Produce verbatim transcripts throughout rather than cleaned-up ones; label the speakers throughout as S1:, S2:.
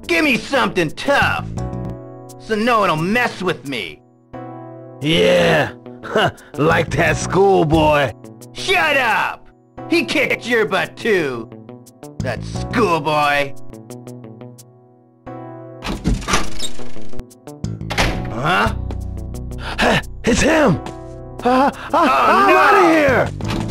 S1: Give me something tough, so no one will mess with me.
S2: Yeah, like that schoolboy.
S1: Shut up! He kicked your butt too, that schoolboy. Huh?
S2: It's him! Uh, uh,
S1: Oh,
S2: I'm
S1: no!
S2: out of here!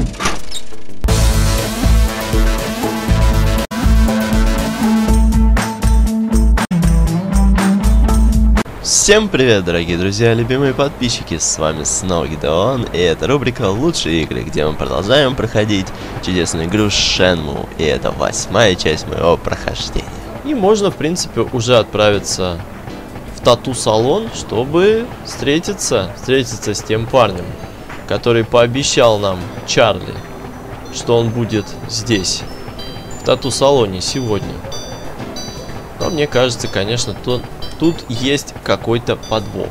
S3: Всем привет, дорогие друзья, любимые подписчики, с вами снова Гидеон, и это рубрика «Лучшие игры», где мы продолжаем проходить чудесную игру Shenmue, и это восьмая часть моего прохождения. И можно, в принципе, уже отправиться в тату-салон, чтобы встретиться, встретиться с тем парнем, который пообещал нам, Чарли, что он будет здесь, в тату-салоне сегодня. Но мне кажется, конечно, то... тут есть какой-то подвох.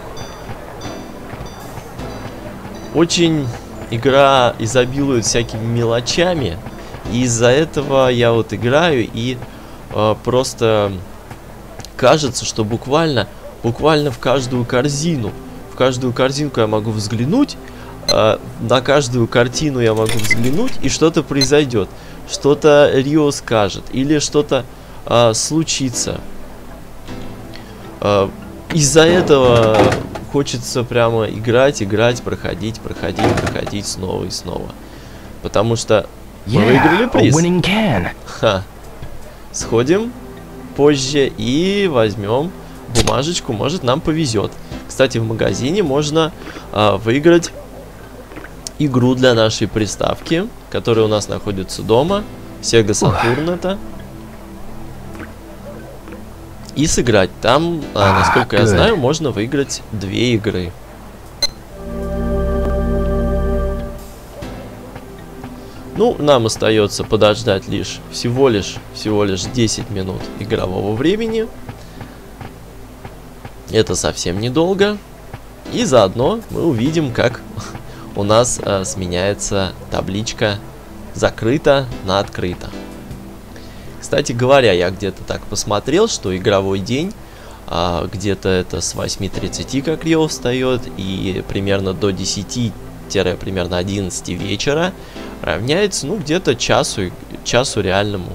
S3: Очень игра изобилует всякими мелочами, и из-за этого я вот играю, и э, просто кажется, что буквально, буквально в каждую корзину, в каждую корзинку я могу взглянуть, э, на каждую картину я могу взглянуть, и что-то произойдет, что-то Рио скажет, или что-то э, случится. Из-за этого хочется прямо играть, играть, проходить, проходить, проходить снова и снова. Потому что мы выиграли приз. Ха. Сходим позже и возьмем бумажечку, может нам повезет. Кстати, в магазине можно а, выиграть игру для нашей приставки, которая у нас находится дома. Sega Saturn это. И сыграть. Там, а, насколько я знаю, можно выиграть две игры. Ну, нам остается подождать лишь всего лишь всего лишь десять минут игрового времени. Это совсем недолго. И заодно мы увидим, как у нас а, сменяется табличка «Закрыто» на «Открыто». Кстати говоря, я где-то так посмотрел, что игровой день а, где-то это с восьми тридцати, как Рио встает, и примерно до десяти-примерно одиннадцати вечера равняется, ну, где-то часу, часу реальному.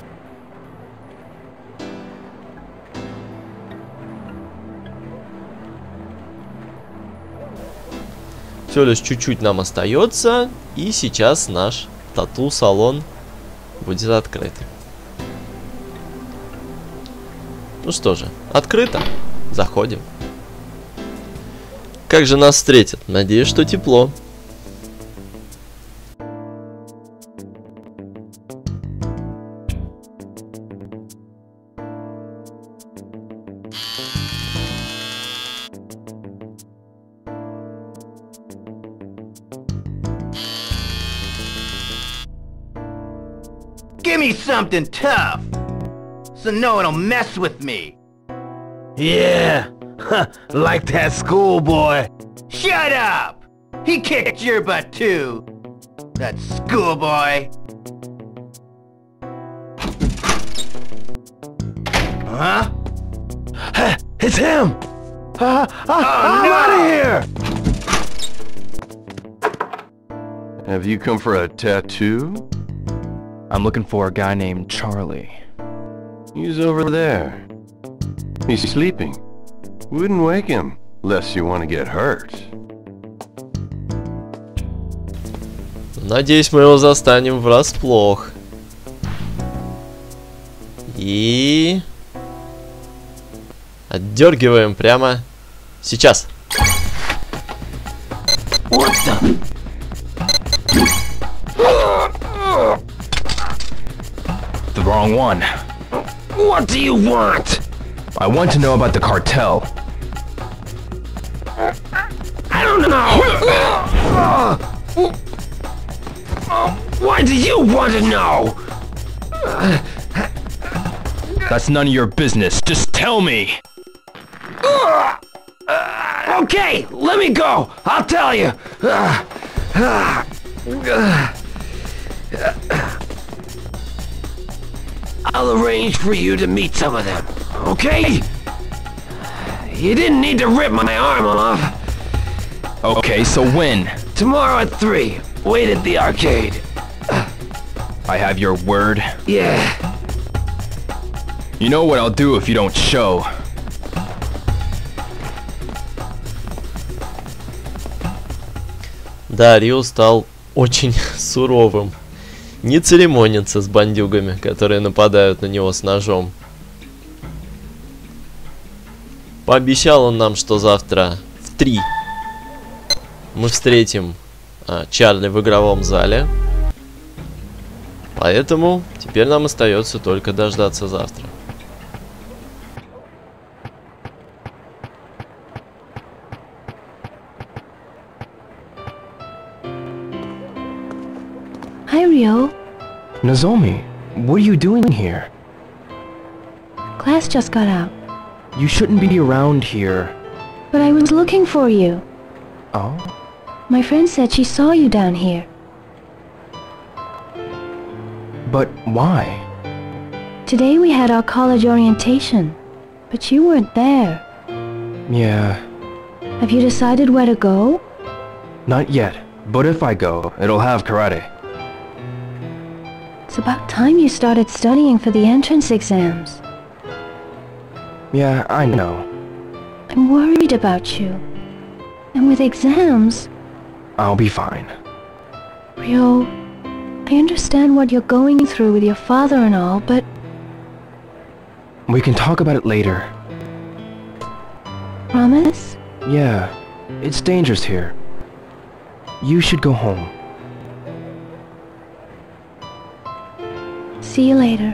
S3: Все лишь чуть-чуть нам остается, и сейчас наш тату-салон будет открыт. Ну что же, открыто. Заходим. Как же нас встретят? Надеюсь, что тепло.
S1: Give me something tough, so no one will mess with me.
S2: Yeah, like that schoolboy.
S1: Shut up! He kicked your butt too, that schoolboy. Huh?
S2: It's him! Uh, uh,
S1: Oh,
S2: I'm
S1: no!
S2: out of here!
S4: Have you come for a tattoo?
S5: I'm looking for a guy named Charlie.
S4: He's over there. He's sleeping. Wouldn't wake him, unless you want to get hurt.
S3: Надеюсь, мы его застанем врасплох. И... отдергиваем прямо сейчас.
S2: What the?
S5: The wrong one.
S2: What do you want?
S5: I want to know about the cartel.
S2: I don't know! Why do you want to know?
S5: That's none of your business. Just tell me.
S2: Okay, let me go. I'll tell you. I'll arrange for you to meet some of them, okay? You didn't need to rip my arm off.
S5: Okay, so when?
S2: Tomorrow at three. Wait at the arcade.
S5: I have your word.
S2: Yeah.
S5: You know what I'll do if you don't show.
S3: Да, Рио стал очень суровым. Не церемонится с бандюгами, которые нападают на него с ножом. Пообещал он нам, что завтра в три мы встретим а, Чарли в игровом зале. Поэтому теперь нам остается только дождаться завтра.
S6: Hi, Rio.
S7: Nozomi, what are you doing here?
S6: Class just got out,
S7: You shouldn't be around here.
S6: but I was looking for you.
S7: Oh?
S6: My friend said she saw you down here.
S7: But why?
S6: Today we had our college orientation, but you weren't there.
S7: Yeah,
S6: Have you decided where to go?
S7: not yet. But if I go, it'll have karate.
S6: It's about time you started studying for the entrance exams.
S7: Yeah, I know.
S6: I'm worried about you. And with exams,
S7: I'll be fine.
S6: Rio, I understand what you're going through with your father and all, but
S7: We can talk about it later.
S6: promise?
S7: Yeah, it's dangerous here. You should go home.
S6: See you later.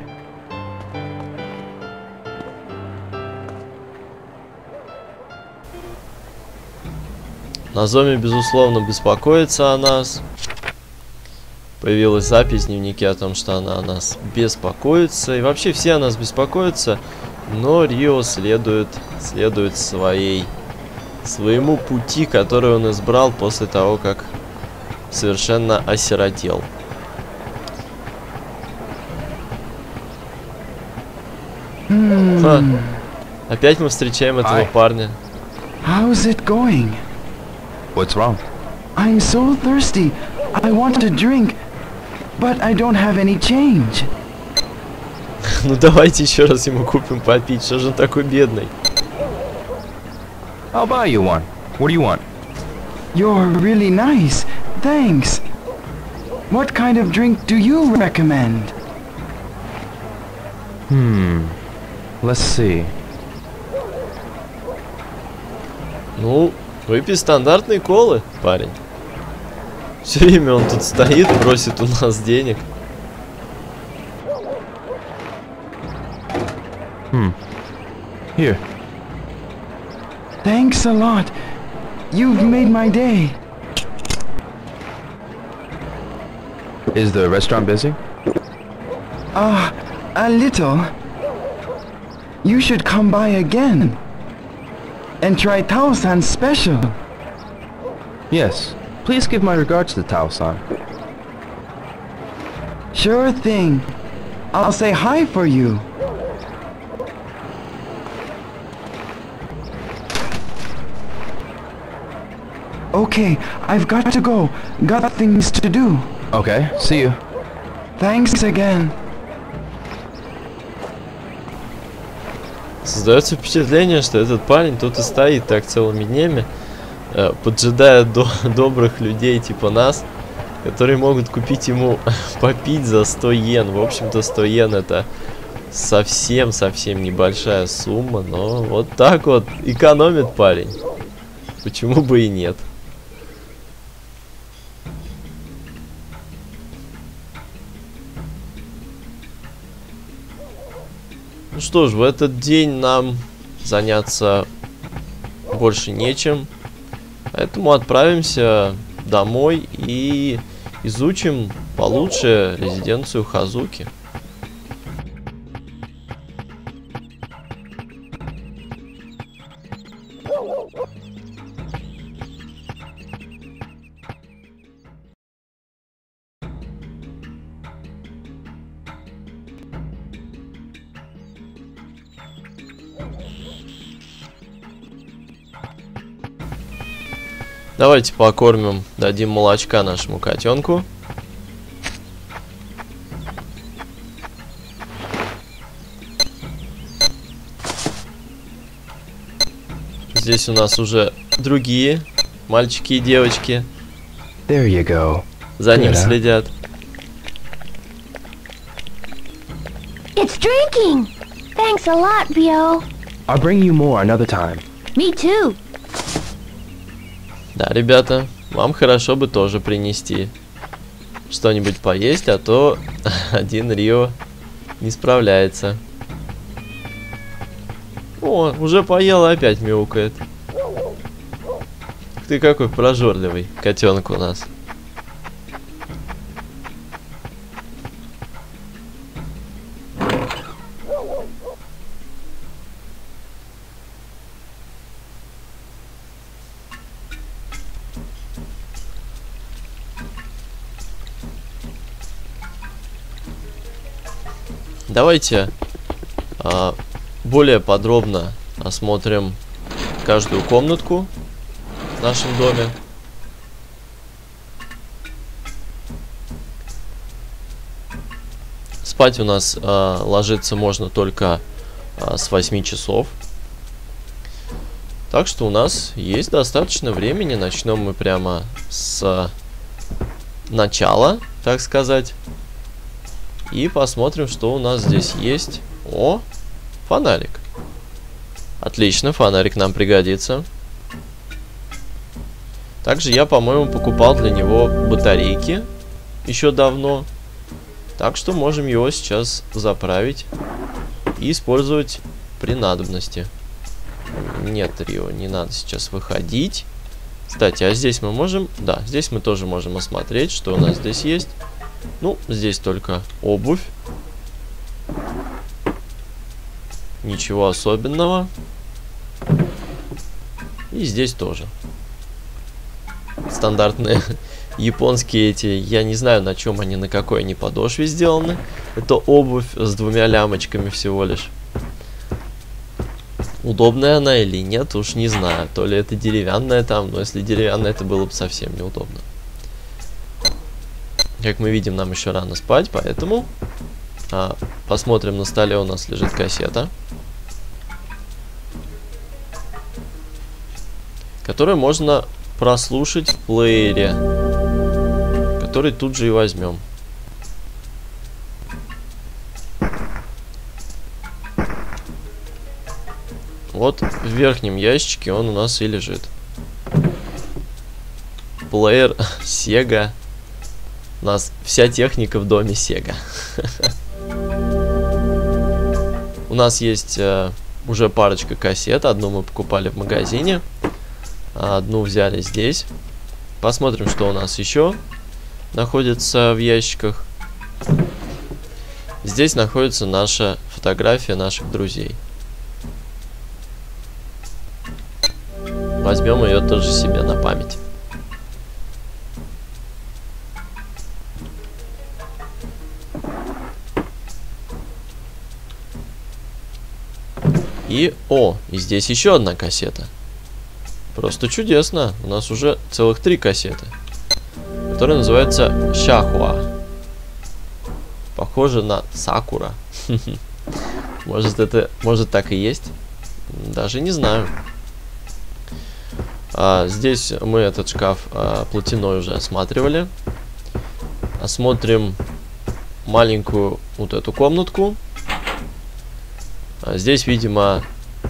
S3: Нозоми, безусловно, беспокоится о нас. Появилась запись в дневнике о том, что она о нас беспокоится. И вообще все о нас беспокоятся. Но Рио следует, следует своей, своему пути, который он избрал после того, как совершенно осиротел. Ха. Опять мы встречаем этого
S8: Ай.
S3: парня.
S8: How's it going?
S7: What's wrong?
S8: I'm so thirsty. I want to drink, but I don't have any change.
S3: Ну давайте еще раз ему купим попить. Что же он такой бедный?
S7: I'll buy you one. What do you want?
S8: You're really nice. Thanks. What kind of drink do you recommend?
S7: Hmm. Let's see.
S3: Ну, выпей стандартные колы, парень. Все время он тут стоит, просит у нас денег.
S7: Hmm. Here.
S8: Thanks a lot. You've made my day.
S7: Is the restaurant busy?
S8: Ah, a little. You should come by again and try Tao-san's special.
S7: Yes. Please give my regards to Tao-san.
S8: Sure thing. I'll say hi for you. Okay, I've got to go. Got things to do.
S7: Okay, see you.
S8: Thanks again.
S3: Создается впечатление, что этот парень тут и стоит так целыми днями, э, поджидая до добрых людей типа нас, которые могут купить ему попить за сто йен. В общем-то, сто йен это совсем-совсем небольшая сумма, но вот так вот экономит парень. Почему бы и нет? Ну что ж, в этот день нам заняться больше нечем. Поэтому отправимся домой и изучим получше резиденцию Хазуки. Давайте покормим, дадим молочка нашему котенку. Здесь у нас уже другие мальчики и девочки.
S7: There you go.
S3: За ним
S7: Good, huh?
S3: следят.
S6: It's drinking! Thanks a lot, Bio.
S7: I'll bring you more another time.
S6: Me too.
S3: Да, ребята, вам хорошо бы тоже принести что-нибудь поесть, а то один Рио не справляется. О, уже поел и опять мяукает. Ты какой прожорливый котенок у нас. Давайте а, более подробно осмотрим каждую комнатку в нашем доме. Спать у нас а, ложиться можно только а, с восьми часов. Так что у нас есть достаточно времени. Начнем мы прямо с начала, так сказать. И посмотрим, что у нас здесь есть. О, фонарик. Отлично, фонарик нам пригодится. Также я, по-моему, покупал для него батарейки еще давно. Так что можем его сейчас заправить и использовать при надобности. Нет, Рио, не надо сейчас выходить. Кстати, а здесь мы можем... Да, здесь мы тоже можем осмотреть, что у нас здесь есть. Ну, здесь только обувь. Ничего особенного. И здесь тоже. Стандартные японские эти, я не знаю, на чем они, на какой они подошве сделаны. Это обувь с двумя лямочками всего лишь. Удобная она или нет, уж не знаю. То ли это деревянная там, но если деревянная, это было бы совсем неудобно. Как мы видим, нам еще рано спать, поэтому а, посмотрим, на столе у нас лежит кассета, которую можно прослушать в плеере, который тут же и возьмем. Вот в верхнем ящичке он у нас и лежит. Плеер Sega. У нас вся техника в доме Sega. У нас есть э, уже парочка кассет. Одну мы покупали в магазине, а одну взяли здесь. Посмотрим, что у нас еще находится в ящиках. Здесь находится наша фотография наших друзей. Возьмем ее тоже себе на память. И, о, и здесь еще одна кассета. Просто чудесно. У нас уже целых три кассеты, которая называется Шахуа. Похоже на Сакура. Может, это, может так и есть? Даже не знаю. А, здесь мы этот шкаф а, платяной уже осматривали. Осмотрим маленькую вот эту комнатку. А здесь, видимо,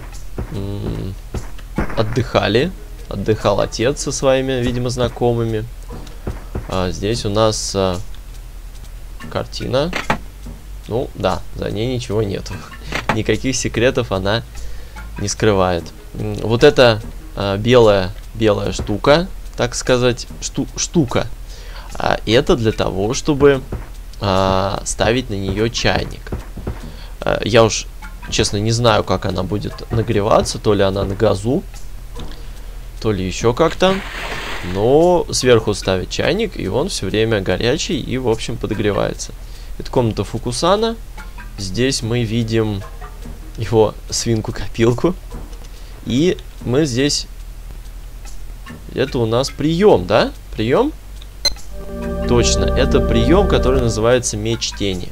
S3: отдыхали. Отдыхал отец со своими, видимо, знакомыми. А здесь у нас а, картина. Ну, да, за ней ничего нету. Никаких секретов она не скрывает. Вот эта а, белая, белая штука, так сказать, шту, штука. А, это для того, чтобы а, ставить на нее чайник. А, я уж... Честно, не знаю, как она будет нагреваться. То ли она на газу, то ли еще как-то. Но сверху ставить чайник, и он все время горячий и, в общем, подогревается. Это комната Фукусана. Здесь мы видим его свинку-копилку. И мы здесь Это у нас прием, да? Прием? Точно, это прием, который называется меч тени.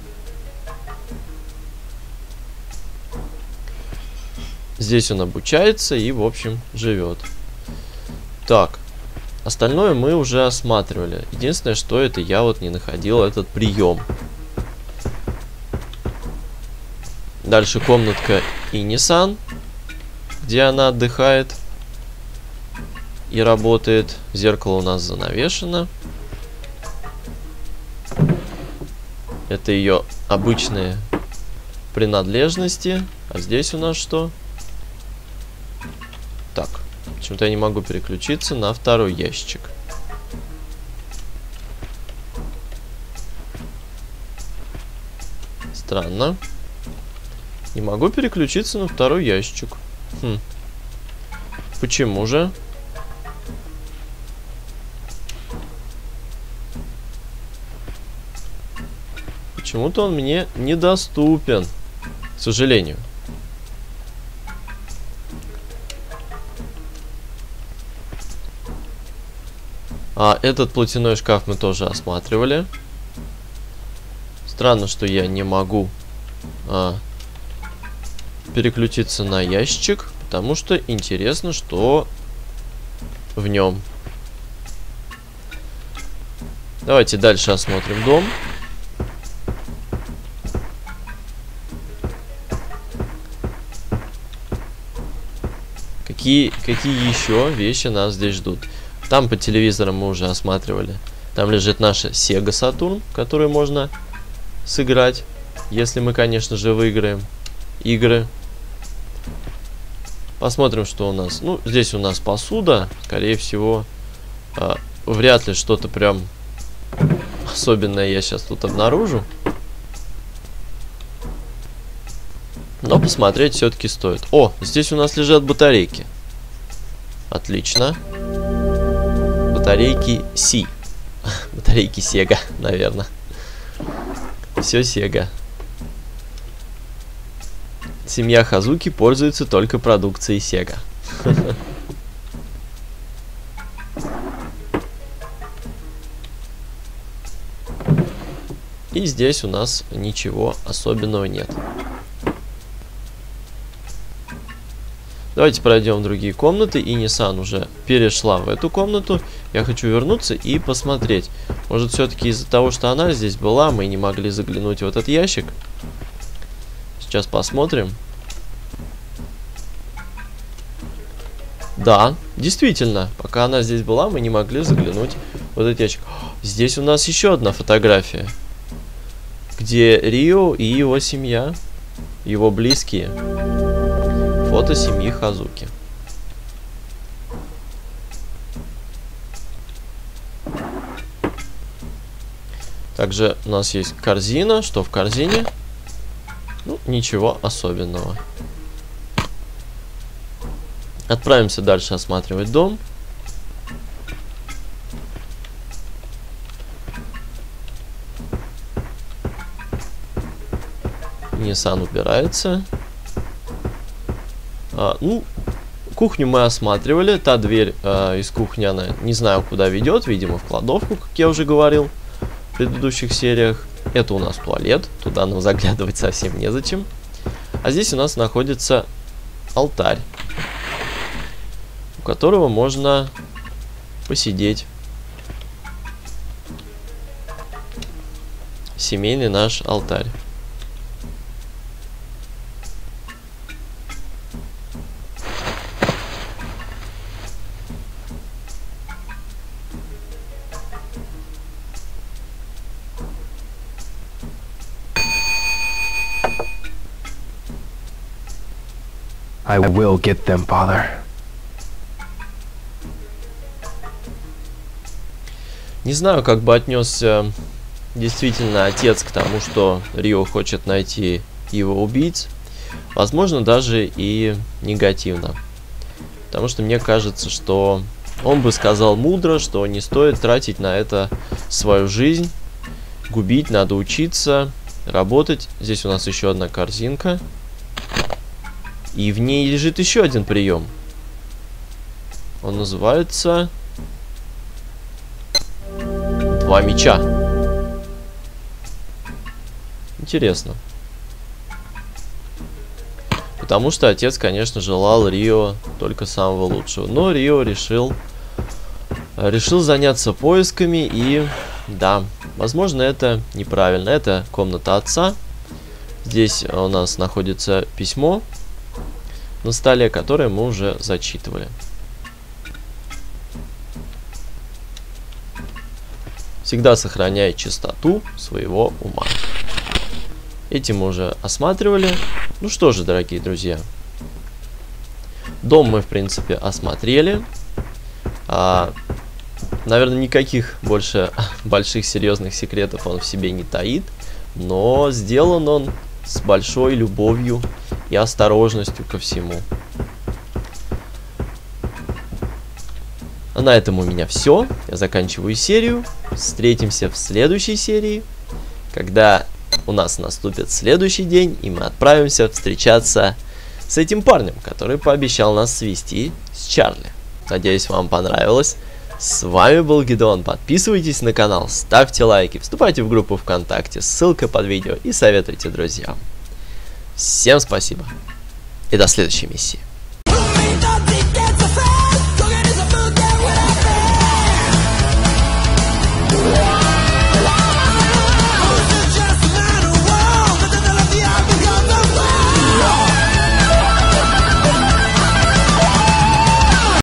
S3: Здесь он обучается и, в общем, живет. Так. Остальное мы уже осматривали. Единственное, что это я вот не находил этот прием. Дальше комнатка Ини-сан, где она отдыхает и работает. Зеркало у нас занавешено. Это ее обычные принадлежности. А здесь у нас что? Так, почему-то я не могу переключиться на второй ящик. Странно. Не могу переключиться на второй ящик. Хм. Почему же? Почему-то он мне недоступен, к сожалению. А этот платяной шкаф мы тоже осматривали. Странно, что я не могу а, переключиться на ящик, потому что интересно, что в нем. Давайте дальше осмотрим дом. Какие, какие еще вещи нас здесь ждут? Там по телевизорам мы уже осматривали. Там лежит наша Sega Saturn, которую можно сыграть, если мы, конечно же, выиграем игры. Посмотрим, что у нас. Ну, здесь у нас посуда. Скорее всего, э, вряд ли что-то прям особенное я сейчас тут обнаружу. Но посмотреть все-таки стоит. О, здесь у нас лежат батарейки. Отлично. Батарейки Си. Батарейки Sega, наверное. Все Sega. Семья Хазуки пользуется только продукцией Sega. И здесь у нас ничего особенного нет. Давайте пройдем в другие комнаты. Ини-сан уже перешла в эту комнату. Я хочу вернуться и посмотреть. Может, все-таки из-за того, что она здесь была, мы не могли заглянуть в этот ящик. Сейчас посмотрим. Да, действительно, пока она здесь была, мы не могли заглянуть в этот ящик. Здесь у нас еще одна фотография, где Рио и его семья, его близкие. Фото семьи Хазуки. Также у нас есть корзина. Что в корзине? Ну, ничего особенного. Отправимся дальше осматривать дом. Ини-сан убирается. А, ну, кухню мы осматривали. Та дверь а, из кухни, она не знаю, куда ведет. Видимо, в кладовку, как я уже говорил в предыдущих сериях. Это у нас туалет. Туда нам заглядывать совсем незачем. А здесь у нас находится алтарь, у которого можно посидеть. Семейный наш алтарь.
S7: I will get them, father.
S3: Не знаю, как бы отнесся действительно отец к тому, что Рио хочет найти его убийц. Возможно, даже и негативно. Потому что мне кажется, что он бы сказал мудро, что не стоит тратить на это свою жизнь. Губить, надо учиться, работать. Здесь у нас еще одна корзинка. И в ней лежит еще один прием. Он называется... Два меча. Интересно. Потому что отец, конечно, желал Рио только самого лучшего. Но Рио решил... Решил заняться поисками и... Да, возможно, это неправильно. Это комната отца. Здесь у нас находится письмо на столе, которое мы уже зачитывали. Всегда сохраняй чистоту своего ума. Этим мы уже осматривали. Ну что же, дорогие друзья. Дом мы, в принципе, осмотрели. А, наверное, никаких больше больших серьезных секретов он в себе не таит. Но сделан он с большой любовью и осторожностью ко всему. А на этом у меня все. Я заканчиваю серию. Встретимся в следующей серии, когда у нас наступит следующий день, и мы отправимся встречаться с этим парнем, который пообещал нас свести с Чарли. Надеюсь, вам понравилось. С вами был Гидеон. Подписывайтесь на канал, ставьте лайки, вступайте в группу ВКонтакте, ссылка под видео, и советуйте друзьям. Всем спасибо и до следующей миссии.